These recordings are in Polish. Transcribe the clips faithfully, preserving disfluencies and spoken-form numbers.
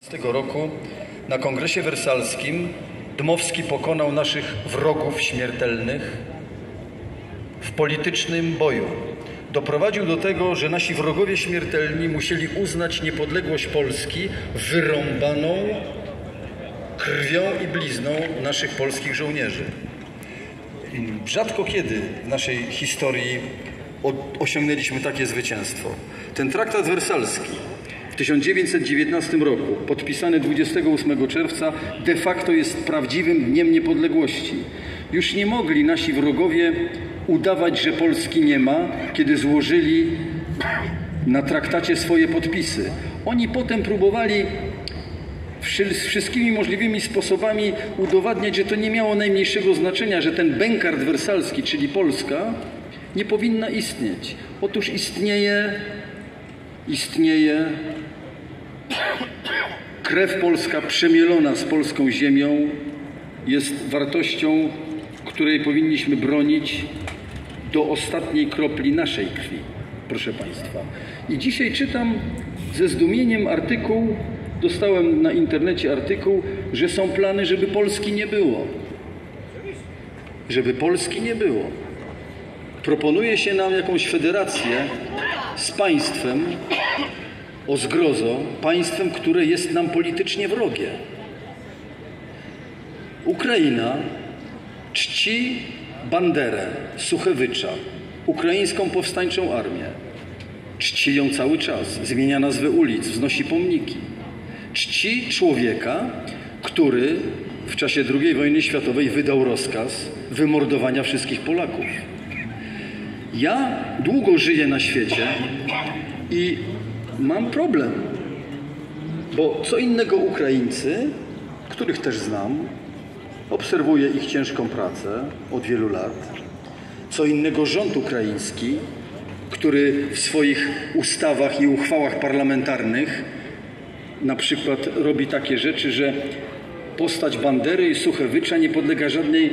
Tego roku na Kongresie Wersalskim Dmowski pokonał naszych wrogów śmiertelnych w politycznym boju. Doprowadził do tego, że nasi wrogowie śmiertelni musieli uznać niepodległość Polski wyrąbaną krwią i blizną naszych polskich żołnierzy. Rzadko kiedy w naszej historii osiągnęliśmy takie zwycięstwo. Ten traktat wersalski w tysiąc dziewięćset dziewiętnastym roku, podpisany dwudziestego ósmego czerwca, de facto jest prawdziwym dniem niepodległości. Już nie mogli nasi wrogowie udawać, że Polski nie ma, kiedy złożyli na traktacie swoje podpisy. Oni potem próbowali wszystkimi możliwymi sposobami udowadniać, że to nie miało najmniejszego znaczenia, że ten bękart wersalski, czyli Polska, nie powinna istnieć. Otóż istnieje, istnieje krew polska przemielona z polską ziemią, jest wartością, której powinniśmy bronić do ostatniej kropli naszej krwi, proszę Państwa. I dzisiaj czytam ze zdumieniem artykuł, dostałem na internecie artykuł, że są plany, żeby Polski nie było. Żeby Polski nie było. Proponuje się nam jakąś federację z państwem, o zgrozo, państwem, które jest nam politycznie wrogie. Ukraina czci Banderę, Suchewycza, ukraińską powstańczą armię. Czci ją cały czas, zmienia nazwę ulic, wznosi pomniki. Czci człowieka, który w czasie drugiej wojny światowej wydał rozkaz wymordowania wszystkich Polaków. Ja długo żyję na świecie i mam problem, bo co innego Ukraińcy, których też znam, obserwuję ich ciężką pracę od wielu lat, co innego rząd ukraiński, który w swoich ustawach i uchwałach parlamentarnych na przykład robi takie rzeczy, że postać Bandery i Suchewycza nie podlega żadnej,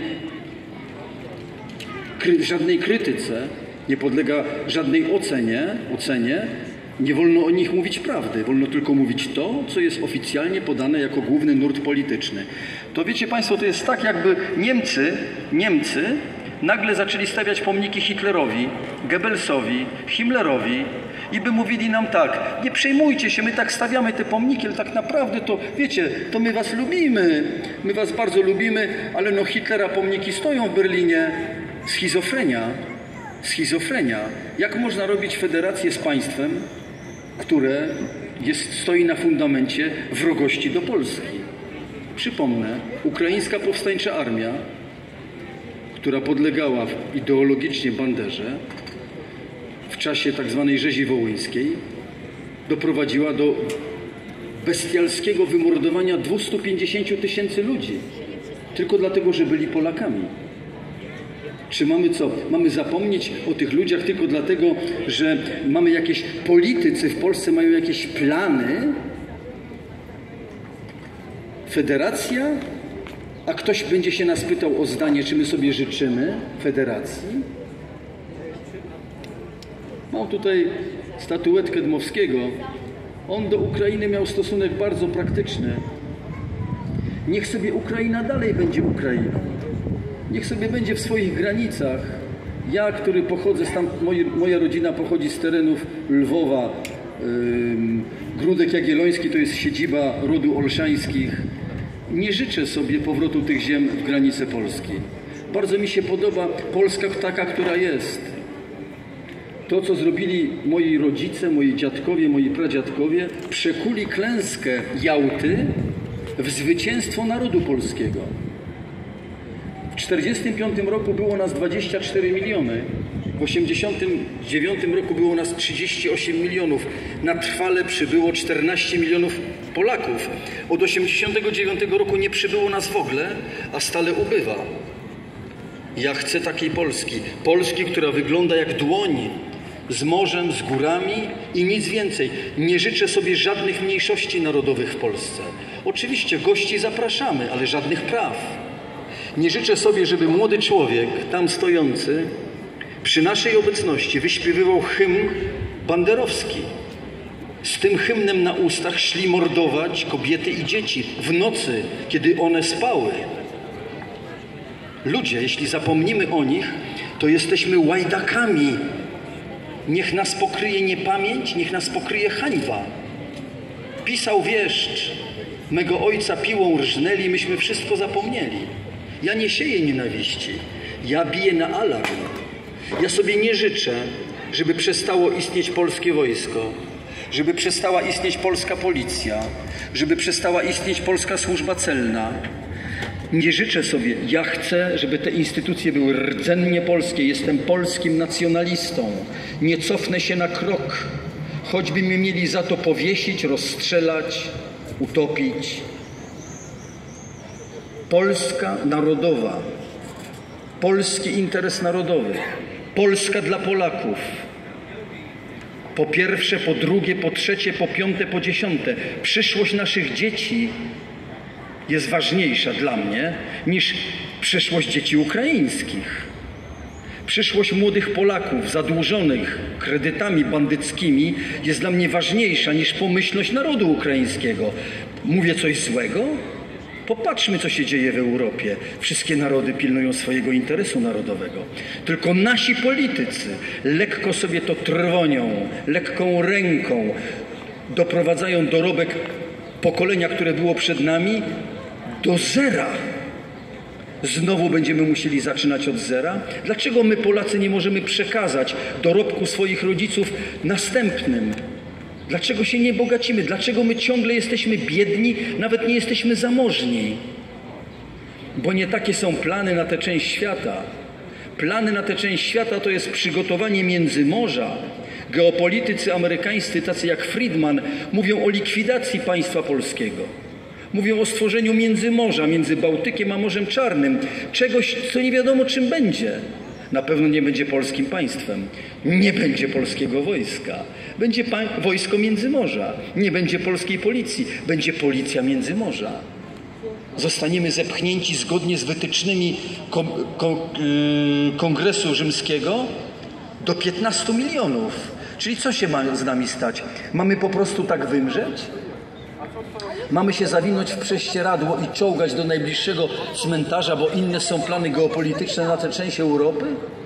kry, żadnej krytyce, nie podlega żadnej ocenie, ocenie. Nie wolno o nich mówić prawdy, wolno tylko mówić to, co jest oficjalnie podane jako główny nurt polityczny. To wiecie Państwo, to jest tak, jakby Niemcy, Niemcy nagle zaczęli stawiać pomniki Hitlerowi, Goebbelsowi, Himmlerowi i by mówili nam tak: nie przejmujcie się, my tak stawiamy te pomniki, ale tak naprawdę to, wiecie, to my was lubimy, my was bardzo lubimy, ale no Hitlera pomniki stoją w Berlinie. Schizofrenia, schizofrenia. Jak można robić federację z państwem, które jest, stoi na fundamencie wrogości do Polski? Przypomnę, ukraińska powstańcza armia, która podlegała ideologicznie Banderze w czasie tak zwanej rzezi wołyńskiej, doprowadziła do bestialskiego wymordowania dwustu pięćdziesięciu tysięcy ludzi tylko dlatego, że byli Polakami. Czy mamy co? Mamy zapomnieć o tych ludziach tylko dlatego, że mamy jakieś politycy w Polsce, mają jakieś plany? Federacja? A ktoś będzie się nas pytał o zdanie, czy my sobie życzymy federacji? Mam tutaj statuetkę Dmowskiego. On do Ukrainy miał stosunek bardzo praktyczny. Niech sobie Ukraina dalej będzie Ukrainą. Niech sobie będzie w swoich granicach. Ja, który pochodzę z tam, moi, moja rodzina pochodzi z terenów Lwowa, yy, Gródek Jagielloński to jest siedziba rodu Olszańskich. Nie życzę sobie powrotu tych ziem w granice Polski. Bardzo mi się podoba Polska taka, która jest. To, co zrobili moi rodzice, moi dziadkowie, moi pradziadkowie, przekuli klęskę Jałty w zwycięstwo narodu polskiego. W tysiąc dziewięćset czterdziestym piątym roku było nas dwadzieścia cztery miliony, w tysiąc dziewięćset osiemdziesiątym dziewiątym roku było nas trzydzieści osiem milionów, na trwale przybyło czternaście milionów Polaków. Od tysiąc dziewięćset osiemdziesiątego dziewiątego roku nie przybyło nas w ogóle, a stale ubywa. Ja chcę takiej Polski, Polski, która wygląda jak dłoń, z morzem, z górami i nic więcej. Nie życzę sobie żadnych mniejszości narodowych w Polsce. Oczywiście gości zapraszamy, ale żadnych praw. Nie życzę sobie, żeby młody człowiek, tam stojący, przy naszej obecności wyśpiewywał hymn banderowski. z tym hymnem na ustach szli mordować kobiety i dzieci w nocy, kiedy one spały. Ludzie, jeśli zapomnimy o nich, to jesteśmy łajdakami. Niech nas pokryje niepamięć, niech nas pokryje hańba. Pisał wieszcz, mego ojca piłą rżnęli, myśmy wszystko zapomnieli. Ja nie sieję nienawiści, ja biję na alarm. Ja sobie nie życzę, żeby przestało istnieć polskie wojsko, żeby przestała istnieć polska policja, żeby przestała istnieć polska służba celna. Nie życzę sobie, ja chcę, żeby te instytucje były rdzennie polskie. Jestem polskim nacjonalistą. Nie cofnę się na krok, choćby mnie mieli za to powiesić, rozstrzelać, utopić. Polska narodowa, polski interes narodowy, Polska dla Polaków. Po pierwsze, po drugie, po trzecie, po piąte, po dziesiąte. Przyszłość naszych dzieci jest ważniejsza dla mnie niż przyszłość dzieci ukraińskich. Przyszłość młodych Polaków zadłużonych kredytami bandyckimi jest dla mnie ważniejsza niż pomyślność narodu ukraińskiego. Mówię coś złego? Popatrzmy, co się dzieje w Europie. Wszystkie narody pilnują swojego interesu narodowego. Tylko nasi politycy lekko sobie to trwonią, lekką ręką doprowadzają dorobek pokolenia, które było przed nami, do zera. Znowu będziemy musieli zaczynać od zera? Dlaczego my, Polacy, nie możemy przekazać dorobku swoich rodziców następnym? Dlaczego się nie bogacimy? Dlaczego my ciągle jesteśmy biedni, nawet nie jesteśmy zamożni? Bo nie takie są plany na tę część świata. Plany na tę część świata to jest przygotowanie Międzymorza. Geopolitycy amerykańscy, tacy jak Friedman, mówią o likwidacji państwa polskiego. Mówią o stworzeniu Międzymorza między Bałtykiem a Morzem Czarnym. Czegoś, co nie wiadomo czym będzie. Na pewno nie będzie polskim państwem. Nie będzie polskiego wojska. Będzie wojsko Międzymorza. Nie będzie polskiej policji. Będzie policja Międzymorza. Zostaniemy zepchnięci zgodnie z wytycznymi kon kon yy, Kongresu Rzymskiego do piętnastu milionów. Czyli co się ma z nami stać? Mamy po prostu tak wymrzeć? Mamy się zawinąć w prześcieradło i czołgać do najbliższego cmentarza, bo inne są plany geopolityczne na tę część Europy?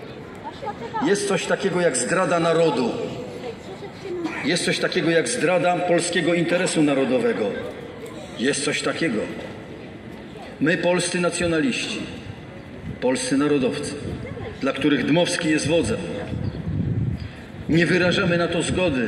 Jest coś takiego jak zdrada narodu. Jest coś takiego jak zdrada polskiego interesu narodowego. Jest coś takiego. My, polscy nacjonaliści, polscy narodowcy, dla których Dmowski jest wodzem, nie wyrażamy na to zgody.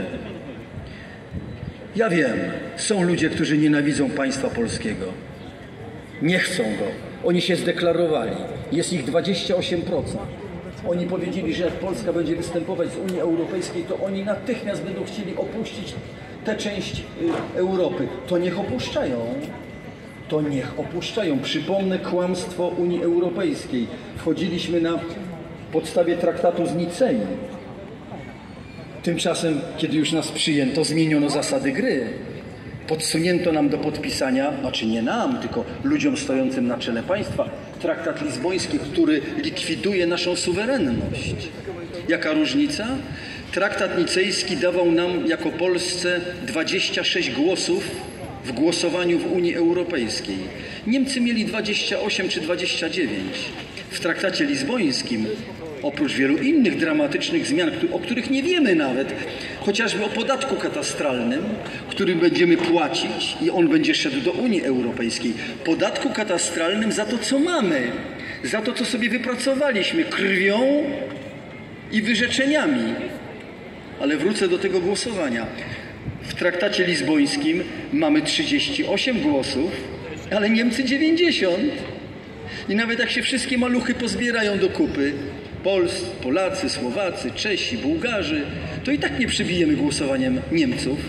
Ja wiem, są ludzie, którzy nienawidzą państwa polskiego. Nie chcą go. Oni się zdeklarowali. Jest ich dwadzieścia osiem procent. Oni powiedzieli, że jak Polska będzie występować z Unii Europejskiej, to oni natychmiast będą chcieli opuścić tę część Europy. To niech opuszczają. To niech opuszczają. Przypomnę kłamstwo Unii Europejskiej. Wchodziliśmy na podstawie traktatu z Nicei. Tymczasem, kiedy już nas przyjęto, zmieniono zasady gry. Podsunięto nam do podpisania, znaczy nie nam, tylko ludziom stojącym na czele państwa, traktat lizboński, który likwiduje naszą suwerenność. Jaka różnica? Traktat nicejski dawał nam jako Polsce dwadzieścia sześć głosów w głosowaniu w Unii Europejskiej. Niemcy mieli dwadzieścia osiem czy dwadzieścia dziewięć. W traktacie lizbońskim, oprócz wielu innych dramatycznych zmian, o których nie wiemy nawet, chociażby o podatku katastralnym, który będziemy płacić i on będzie szedł do Unii Europejskiej. Podatku katastralnym za to, co mamy, za to, co sobie wypracowaliśmy krwią i wyrzeczeniami. Ale wrócę do tego głosowania. W traktacie lizbońskim mamy trzydzieści osiem głosów, ale Niemcy dziewięćdziesiąt. I nawet jak się wszystkie maluchy pozbierają do kupy, Polscy, Polacy, Słowacy, Czesi, Bułgarzy, to i tak nie przybijemy głosowaniem Niemców.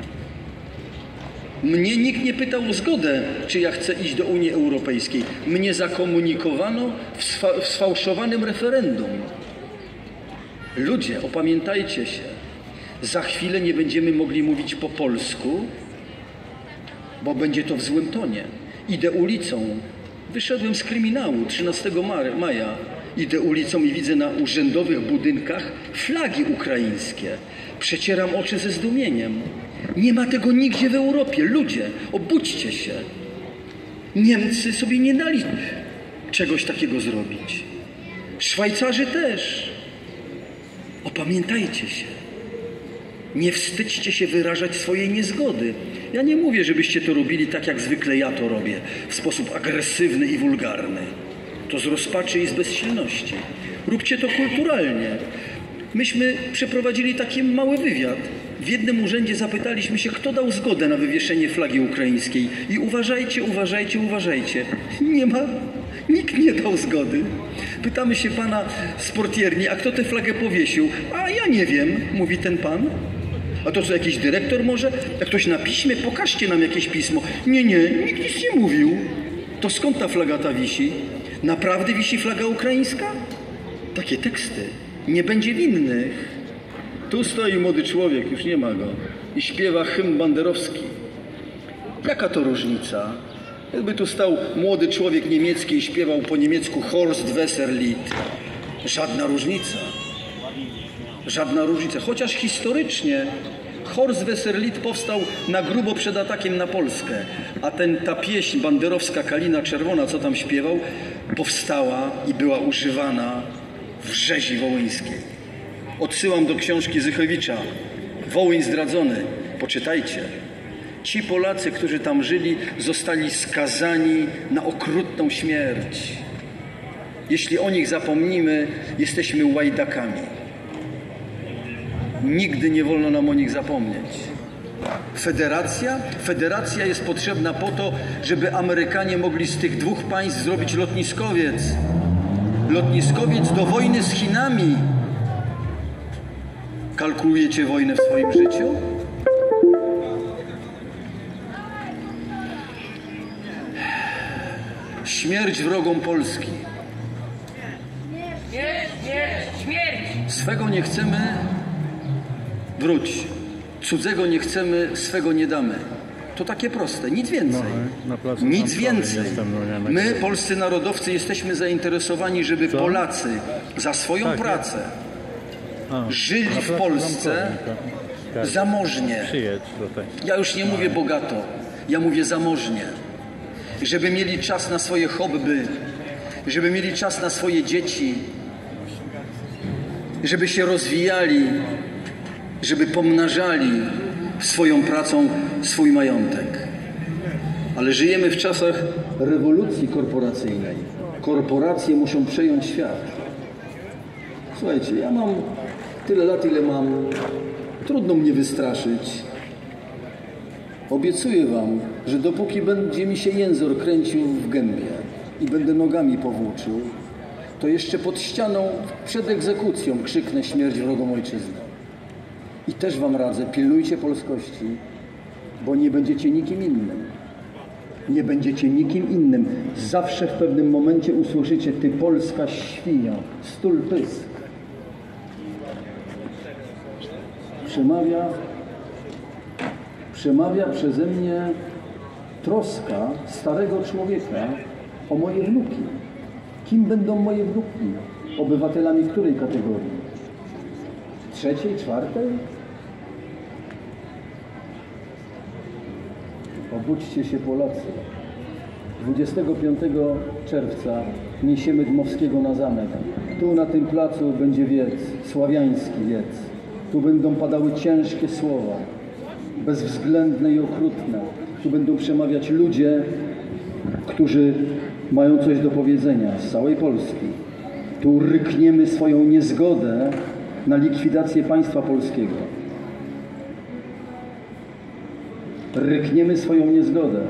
Mnie nikt nie pytał o zgodę, czy ja chcę iść do Unii Europejskiej. Mnie zakomunikowano w, sfa- w sfałszowanym referendum. Ludzie, opamiętajcie się. Za chwilę nie będziemy mogli mówić po polsku, bo będzie to w złym tonie. Idę ulicą. Wyszedłem z kryminału trzynastego maja. Idę ulicą i widzę na urzędowych budynkach flagi ukraińskie. Przecieram oczy ze zdumieniem. Nie ma tego nigdzie w Europie. Ludzie, obudźcie się. Niemcy sobie nie dali czegoś takiego zrobić. Szwajcarzy też. Opamiętajcie się. Nie wstydźcie się wyrażać swojej niezgody. Ja nie mówię, żebyście to robili tak, jak zwykle ja to robię, w sposób agresywny i wulgarny. To z rozpaczy i z bezsilności. Róbcie to kulturalnie. Myśmy przeprowadzili taki mały wywiad. W jednym urzędzie zapytaliśmy się, kto dał zgodę na wywieszenie flagi ukraińskiej. I uważajcie, uważajcie, uważajcie. Nie ma, nikt nie dał zgody. Pytamy się pana z portierni, a kto tę flagę powiesił? A ja nie wiem, mówi ten pan. A to co, jakiś dyrektor może? Jak ktoś na piśmie? Pokażcie nam jakieś pismo. Nie, nie, nikt nic nie mówił. To skąd ta flaga ta wisi? Naprawdę wisi flaga ukraińska? Takie teksty. Nie będzie winnych. Tu stoi młody człowiek, już nie ma go, i śpiewa hymn banderowski. Jaka to różnica? Jakby tu stał młody człowiek niemiecki i śpiewał po niemiecku Horst Wessel-Lied. Żadna różnica. Żadna różnica. Chociaż historycznie Horst Wessel-Lied powstał na grubo przed atakiem na Polskę. A ten, ta pieśń banderowska Kalina Czerwona, co tam śpiewał, powstała i była używana w rzezi wołyńskiej. Odsyłam do książki Zychowicza Wołyń zdradzony. Poczytajcie. Ci Polacy, którzy tam żyli, zostali skazani na okrutną śmierć. Jeśli o nich zapomnimy, jesteśmy łajdakami. Nigdy nie wolno nam o nich zapomnieć. Federacja? Federacja jest potrzebna po to, żeby Amerykanie mogli z tych dwóch państw zrobić lotniskowiec. Lotniskowiec do wojny z Chinami. Kalkulujecie wojnę w swoim życiu? Śmierć wrogom Polski. Śmierć, śmierć, śmierć! Swego nie chcemy, wróć. Cudzego nie chcemy, swego nie damy. To takie proste, nic więcej. No, na placu nic więcej. Jestem, no, nie, My, polscy narodowcy, jesteśmy zainteresowani, żeby Co? Polacy za swoją tak, pracę A, żyli na w placu Polsce Zamkowni, tak. zamożnie. Przyjedź tutaj. Ja już nie mówię bogato, ja mówię zamożnie. Żeby mieli czas na swoje hobby, żeby mieli czas na swoje dzieci, żeby się rozwijali, żeby pomnażali swoją pracą swój majątek. Ale żyjemy w czasach rewolucji korporacyjnej. Korporacje muszą przejąć świat. Słuchajcie, ja mam tyle lat, ile mam. Trudno mnie wystraszyć. Obiecuję wam, że dopóki będzie mi się jęzor kręcił w gębie i będę nogami powłóczył, to jeszcze pod ścianą przed egzekucją krzyknę śmierć wrogom ojczyzny. I też wam radzę, pilnujcie polskości, bo nie będziecie nikim innym. Nie będziecie nikim innym. Zawsze w pewnym momencie usłyszycie: ty polska świnio, stul pysk. Przemawia, przemawia przeze mnie troska starego człowieka o moje wnuki. Kim będą moje wnuki? Obywatelami której kategorii? Trzeciej, czwartej? Obudźcie się, Polacy. dwudziestego piątego czerwca niesiemy Dmowskiego na zamek. Tu na tym placu będzie wiec, sławiański wiec. Tu będą padały ciężkie słowa, bezwzględne i okrutne. Tu będą przemawiać ludzie, którzy mają coś do powiedzenia z całej Polski. Tu rykniemy swoją niezgodę na likwidację państwa polskiego. Rykniemy swoją niezgodę.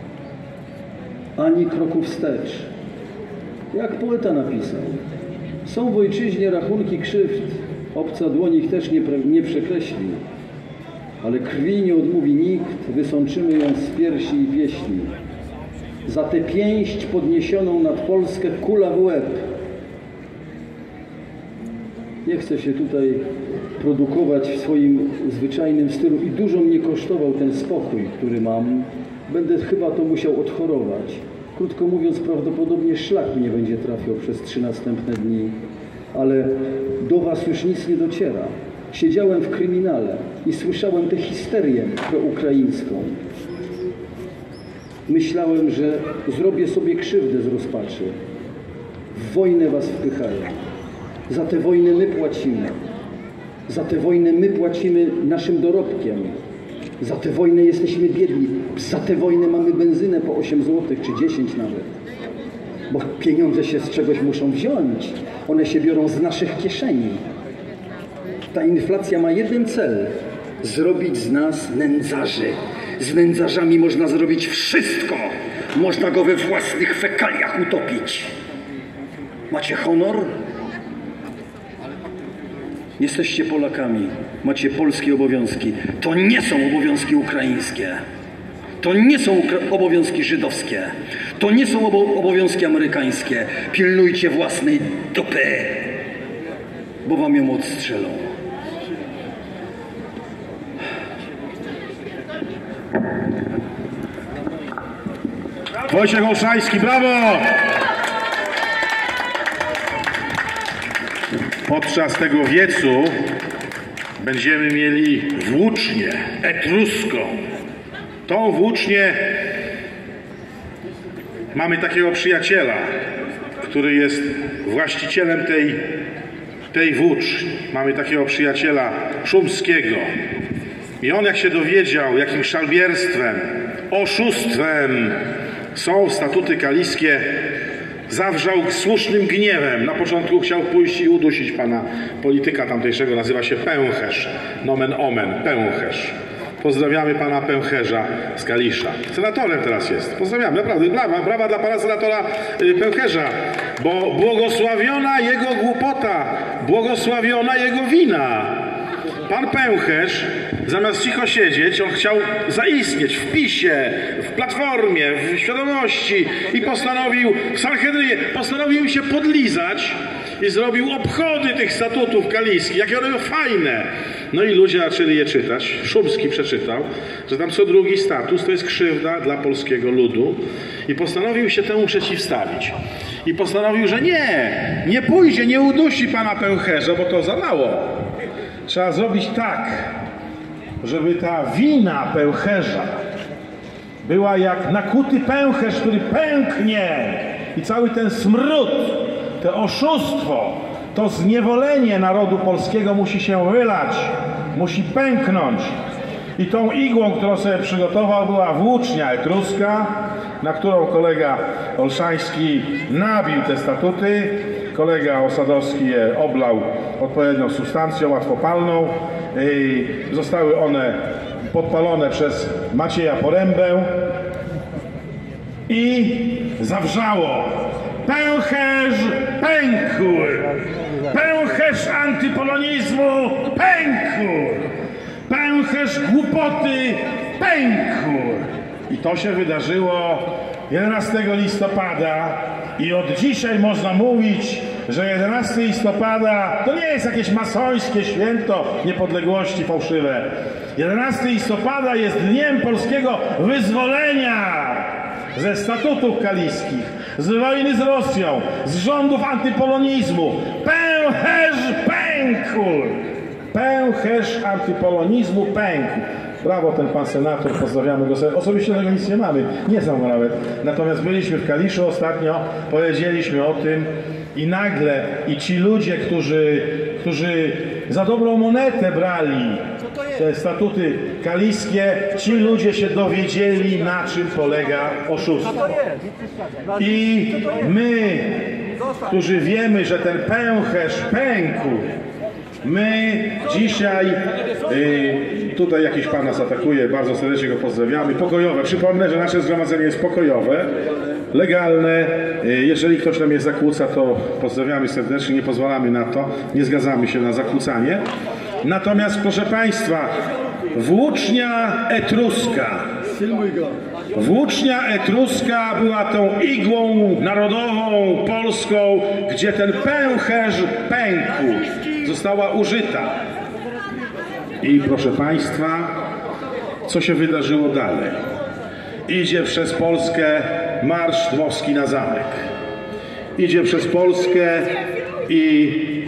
Ani kroku wstecz. Jak poeta napisał: są w ojczyźnie rachunki krzywd, obca dłoń ich też nie, nie przekreśli. Ale krwi nie odmówi nikt, wysączymy ją z piersi i pieśni. Za tę pięść podniesioną nad Polskę kula w łeb. Nie chcę się tutaj produkować w swoim zwyczajnym stylu i dużo mnie kosztował ten spokój, który mam. Będę chyba to musiał odchorować. Krótko mówiąc, prawdopodobnie szlak mnie będzie trafiał przez trzy następne dni, ale do was już nic nie dociera. Siedziałem w kryminale i słyszałem tę histerię proukraińską. Myślałem, że zrobię sobie krzywdę z rozpaczy. W wojnę was wpychają. Za tę wojnę my płacimy. Za tę wojnę my płacimy naszym dorobkiem. Za tę wojnę jesteśmy biedni. Za tę wojnę mamy benzynę po osiem złotych czy dziesięć nawet. Bo pieniądze się z czegoś muszą wziąć. One się biorą z naszych kieszeni. Ta inflacja ma jeden cel. Zrobić z nas nędzarzy. Z nędzarzami można zrobić wszystko. Można go we własnych fekaliach utopić. Macie honor? Jesteście Polakami. Macie polskie obowiązki. To nie są obowiązki ukraińskie. To nie są obowiązki żydowskie. To nie są obo obowiązki amerykańskie. Pilnujcie własnej dupy, bo wam ją odstrzelą. Wojciech Olszański, brawo! Podczas tego wiecu będziemy mieli włócznię etruską. Tą włócznię mamy takiego przyjaciela, który jest właścicielem tej, tej włóczni. Mamy takiego przyjaciela Szumskiego. I on, jak się dowiedział, jakim szalbierstwem, oszustwem są statuty kaliskie, zawrzał słusznym gniewem. Na początku chciał pójść i udusić pana polityka tamtejszego, nazywa się Pęcherz. Nomen omen, Pęcherz. Pozdrawiamy pana Pęcherza z Kalisza. Senatorem teraz jest. Pozdrawiamy, naprawdę. Brawa, brawa dla pana senatora Pęcherza, bo błogosławiona jego głupota, błogosławiona jego wina. Pan Pęcherz, zamiast cicho siedzieć, on chciał zaistnieć w PiSie, w Platformie, w Świadomości i postanowił, w Sanhedrynie, postanowił się podlizać i zrobił obchody tych statutów kaliskich, jakie one były fajne. No i ludzie zaczęli je czytać. Szumski przeczytał, że tam co drugi status to jest krzywda dla polskiego ludu i postanowił się temu przeciwstawić. I postanowił, że nie, nie pójdzie, nie udusi pana Pęcherza, bo to za mało. Trzeba zrobić tak, żeby ta wina Pęcherza była jak nakuty pęcherz, który pęknie i cały ten smród, to oszustwo, to zniewolenie narodu polskiego musi się wylać, musi pęknąć. I tą igłą, którą sobie przygotował, była włócznia etruska, na którą kolega Olszański nabił te statuty. Kolega Osadowski je oblał odpowiednią substancją łatwopalną. Zostały one podpalone przez Macieja Porębę i zawrzało. Pęcherz pękł! Pęcherz antypolonizmu pękł! Pęcherz głupoty pękł! I to się wydarzyło jedenastego listopada i od dzisiaj można mówić, że jedenastego listopada to nie jest jakieś masońskie święto niepodległości fałszywe. jedenastego listopada jest dniem polskiego wyzwolenia ze statutów kaliskich, z wojny z Rosją, z rządów antypolonizmu. Pęcherz pękł! Pęcherz antypolonizmu pękł. Brawo, ten pan senator, pozdrawiamy go. Osobiście tego nic nie mamy, nie znam go nawet. Natomiast byliśmy w Kaliszu ostatnio, powiedzieliśmy o tym i nagle i ci ludzie, którzy, którzy za dobrą monetę brali te statuty kaliskie, ci ludzie się dowiedzieli, na czym polega oszustwo. I my, którzy wiemy, że ten pęcherz pękł, my dzisiaj, y, tutaj jakiś pan nas atakuje, bardzo serdecznie go pozdrawiamy, pokojowe. Przypomnę, że nasze zgromadzenie jest pokojowe, legalne. Y, jeżeli ktoś nam je zakłóca, to pozdrawiamy serdecznie, nie pozwalamy na to, nie zgadzamy się na zakłócanie. Natomiast, proszę państwa, włócznia etruska. Włócznia etruska była tą igłą narodową, polską, gdzie ten pęcherz pękł. Została użyta. I proszę państwa, co się wydarzyło dalej? Idzie przez Polskę marsz dmowski na zamek. Idzie przez Polskę i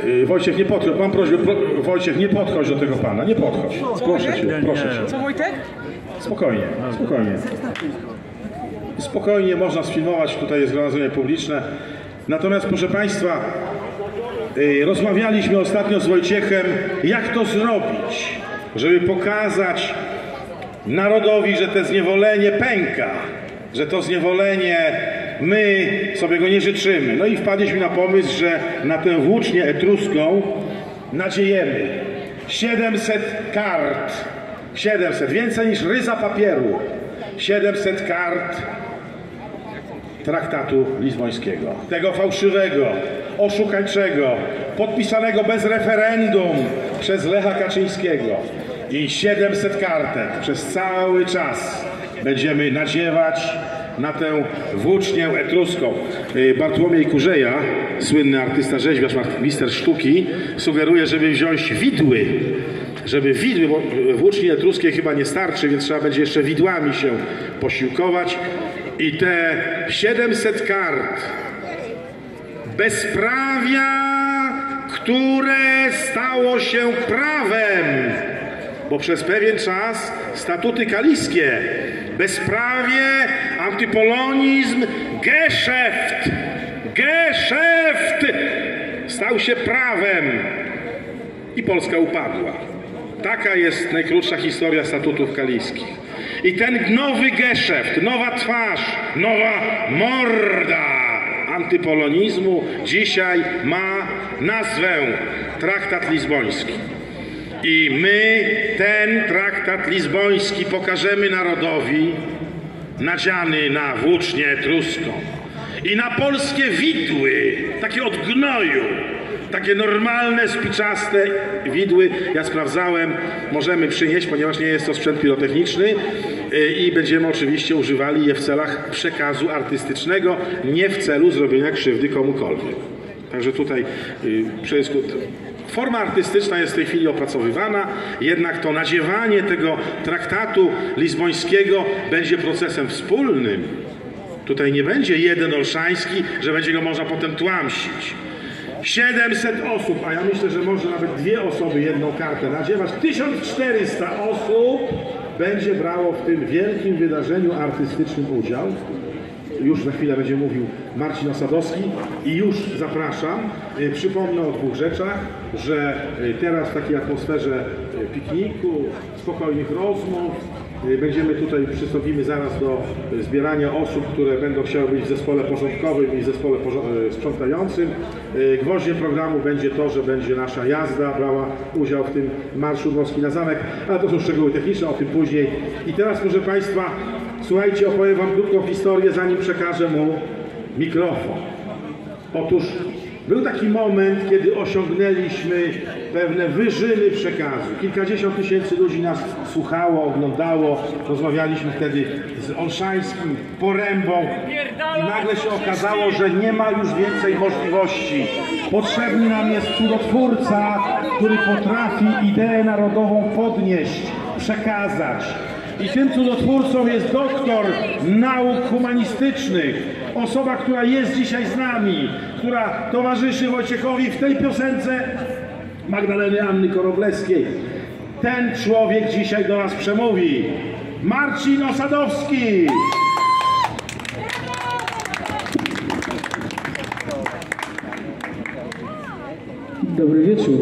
Yy, Wojciech, nie podchodź, mam prośbę, pro, Wojciech, nie podchodź do tego pana, nie podchodź. Proszę cię, proszę cię. Co Wojtek? Spokojnie, spokojnie. Spokojnie, można sfilmować, tutaj jest zgromadzenie publiczne. Natomiast, proszę Państwa, yy, rozmawialiśmy ostatnio z Wojciechem, jak to zrobić, żeby pokazać narodowi, że to zniewolenie pęka, że to zniewolenie my sobie go nie życzymy. No i wpadliśmy na pomysł, że na tę włócznię etruską nadziejemy siedemset kart, siedemset, więcej niż ryza papieru, siedemset kart traktatu lizbońskiego, tego fałszywego, oszukańczego, podpisanego bez referendum przez Lecha Kaczyńskiego. I siedemset kartek przez cały czas będziemy nadziewać na tę włócznię etruską. Bartłomiej Kurzeja, słynny artysta rzeźbiarz, mister sztuki, sugeruje, żeby wziąć widły, żeby widły, bo włóczni etruskiej chyba nie starczy, więc trzeba będzie jeszcze widłami się posiłkować. I te siedemset kart bezprawia, które stało się prawem, bo przez pewien czas statuty kaliskie, bezprawie, antypolonizm, geszeft, geszeft stał się prawem i Polska upadła. Taka jest najkrótsza historia statutów kaliskich. I ten nowy geszeft, nowa twarz, nowa morda antypolonizmu dzisiaj ma nazwę Traktat Lizboński. I my ten traktat lizboński pokażemy narodowi nadziany na włócznię etruską i na polskie widły, takie od gnoju, takie normalne, spiczaste widły. Ja sprawdzałem, możemy przynieść, ponieważ nie jest to sprzęt pirotechniczny i będziemy oczywiście używali je w celach przekazu artystycznego, nie w celu zrobienia krzywdy komukolwiek. Także tutaj wszystko. Forma artystyczna jest w tej chwili opracowywana, jednak to nadziewanie tego traktatu lizbońskiego będzie procesem wspólnym. Tutaj nie będzie jeden olszański, że będzie go można potem tłamsić. siedemset osób, a ja myślę, że może nawet dwie osoby jedną kartę nadziewać. tysiąc czterysta osób będzie brało w tym wielkim wydarzeniu artystycznym udział. Już za chwilę będzie mówił Marcin Osadowski i już zapraszam. Przypomnę o dwóch rzeczach, że teraz w takiej atmosferze pikniku, spokojnych rozmów, będziemy tutaj, przystąpimy zaraz do zbierania osób, które będą chciały być w zespole porządkowym i w zespole sprzątającym. Gwoździem programu będzie to, że będzie nasza jazda brała udział w tym marszu Moskwi na zamek, ale to są szczegóły techniczne, o tym później. I teraz, proszę Państwa, słuchajcie, opowiem Wam krótką historię, zanim przekażę mu mikrofon. Otóż był taki moment, kiedy osiągnęliśmy pewne wyżyny przekazu. Kilkadziesiąt tysięcy ludzi nas słuchało, oglądało. Rozmawialiśmy wtedy z Olszańskim, Porębą i nagle się okazało, że nie ma już więcej możliwości. Potrzebny nam jest cudotwórca, który potrafi ideę narodową podnieść, przekazać. I tym cudotwórcą jest doktor nauk humanistycznych, osoba, która jest dzisiaj z nami, która towarzyszy Wojciechowi w tej piosence Magdaleny Anny Korobleskiej. Ten człowiek dzisiaj do nas przemówi. Marcin Osadowski! Dobry wieczór.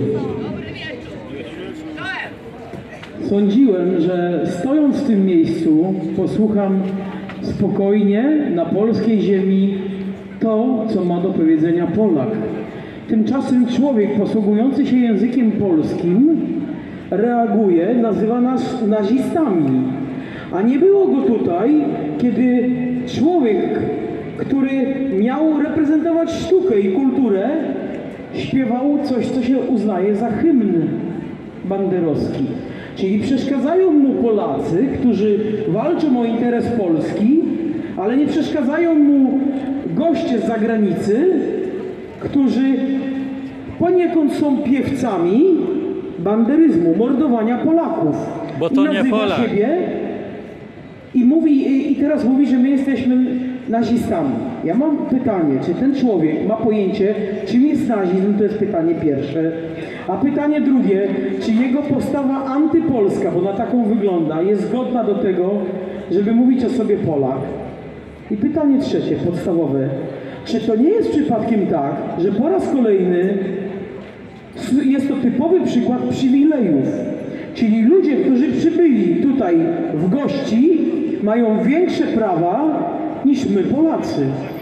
Sądziłem, że stojąc w tym miejscu posłucham spokojnie na polskiej ziemi to, co ma do powiedzenia Polak. Tymczasem człowiek posługujący się językiem polskim reaguje, nazywa nas nazistami. A nie było go tutaj, kiedy człowiek, który miał reprezentować sztukę i kulturę, śpiewał coś, co się uznaje za hymn banderowski. Czyli przeszkadzają mu Polacy, którzy walczą o interes Polski, ale nie przeszkadzają mu goście z zagranicy, którzy poniekąd są piewcami banderyzmu, mordowania Polaków. Bo to I nie Polak. Siebie i mówi, i teraz mówi, że my jesteśmy nazistami. Ja mam pytanie, czy ten człowiek ma pojęcie, czym jest nazizm, to jest pytanie pierwsze. A pytanie drugie, czy jego postawa antypolska, bo na taką wygląda, jest zgodna do tego, żeby mówić o sobie Polak. I pytanie trzecie, podstawowe, czy to nie jest przypadkiem tak, że po raz kolejny jest to typowy przykład przywilejów, czyli ludzie, którzy przybyli tutaj w gości, mają większe prawa niż my Polacy.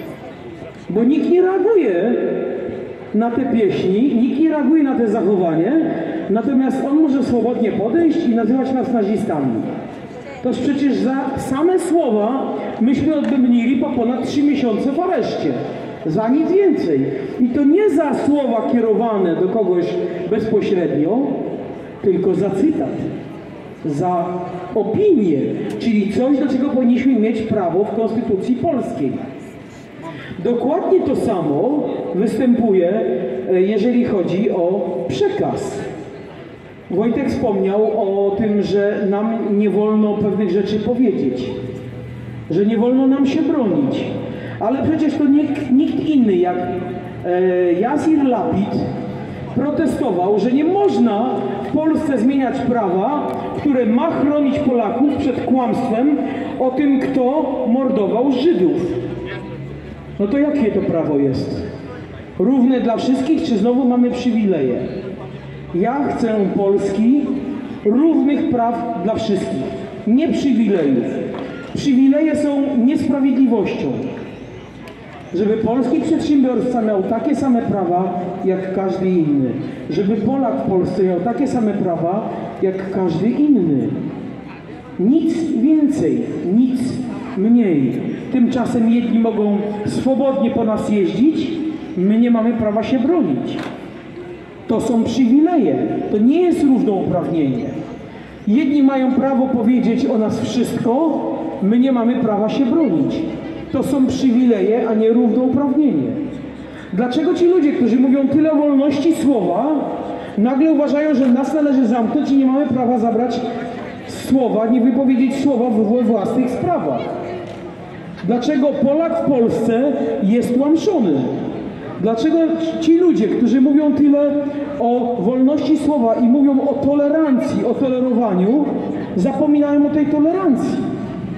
Bo nikt nie reaguje na te pieśni, nikt nie reaguje na te zachowanie, natomiast on może swobodnie podejść i nazywać nas nazistami. Toż przecież za same słowa myśmy odbębnili po ponad trzy miesiące w areszcie. Za nic więcej. I to nie za słowa kierowane do kogoś bezpośrednio, tylko za cytat, za opinię, czyli coś, do czego powinniśmy mieć prawo w Konstytucji Polskiej. Dokładnie to samo występuje, jeżeli chodzi o przekaz. Wojtek wspomniał o tym, że nam nie wolno pewnych rzeczy powiedzieć, że nie wolno nam się bronić. Ale przecież to nikt, nikt inny jak e, Jasir Lapid protestował, że nie można w Polsce zmieniać prawa, które ma chronić Polaków przed kłamstwem o tym, kto mordował Żydów. No to jakie to prawo jest? Równe dla wszystkich, czy znowu mamy przywileje? Ja chcę Polski równych praw dla wszystkich, nie przywilejów. Przywileje są niesprawiedliwością. Żeby polski przedsiębiorca miał takie same prawa jak każdy inny. Żeby Polak w Polsce miał takie same prawa jak każdy inny. Nic więcej, nic mniej. Tymczasem jedni mogą swobodnie po nas jeździć, my nie mamy prawa się bronić. To są przywileje, to nie jest równouprawnienie. Jedni mają prawo powiedzieć o nas wszystko, my nie mamy prawa się bronić. To są przywileje, a nie równouprawnienie. Dlaczego ci ludzie, którzy mówią tyle o wolności słowa, nagle uważają, że nas należy zamknąć i nie mamy prawa zabrać słowa, nie wypowiedzieć słowa we własnych sprawach? Dlaczego Polak w Polsce jest tłamszony? Dlaczego ci ludzie, którzy mówią tyle o wolności słowa i mówią o tolerancji, o tolerowaniu, zapominają o tej tolerancji?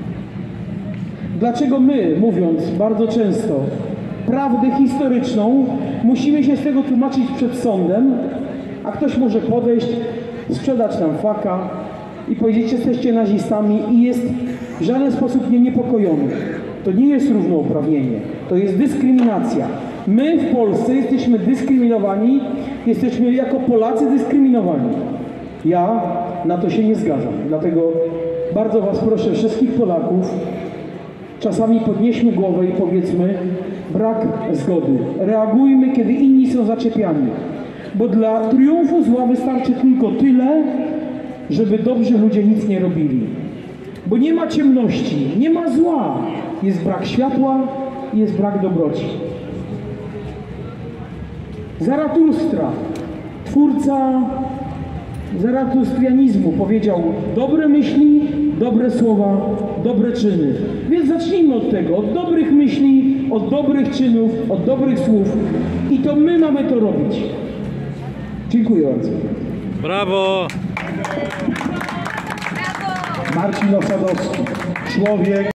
Dlaczego my, mówiąc bardzo często prawdę historyczną, musimy się z tego tłumaczyć przed sądem, a ktoś może podejść, sprzedać nam faka i powiedzieć, że jesteście nazistami i jest w żaden sposób nie niepokojony. To nie jest równouprawnienie, to jest dyskryminacja. My w Polsce jesteśmy dyskryminowani, jesteśmy jako Polacy dyskryminowani. Ja na to się nie zgadzam, dlatego bardzo was proszę, wszystkich Polaków, czasami podnieśmy głowę i powiedzmy brak zgody. Reagujmy, kiedy inni są zaczepiani. Bo dla triumfu zła wystarczy tylko tyle, żeby dobrzy ludzie nic nie robili. Bo nie ma ciemności, nie ma zła. Jest brak światła, jest brak dobroci. Zaratustra, twórca zaratustrianizmu, powiedział: dobre myśli, dobre słowa, dobre czyny. Więc zacznijmy od tego, od dobrych myśli, od dobrych czynów, od dobrych słów. I to my mamy to robić. Dziękuję bardzo. Brawo! Marcin Osadowski, człowiek